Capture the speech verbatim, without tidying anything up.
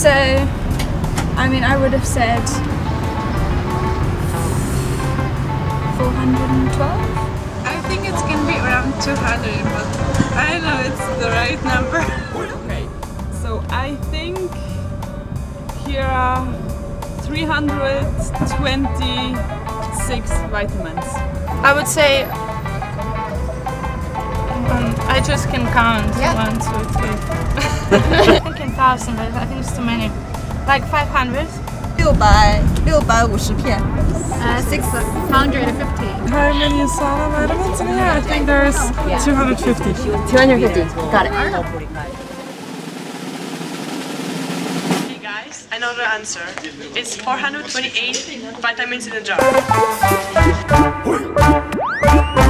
So, I mean, I would have said four hundred twelve. I think it's gonna be around two hundred, but I don't know it's the right number. Okay, so I think here are three hundred twenty-six vitamins. I would say um, I just can count. Yeah. One, two, three. I think in thousand, but I think it's too many. Like five hundred. 六百六百五十片。 Uh, six hundred fifty. How many Sana vitamins in here? I think there's two hundred fifty. two hundred fifty. Got it. Hey guys, I know the answer. It's four hundred twenty-eight vitamins in a jar.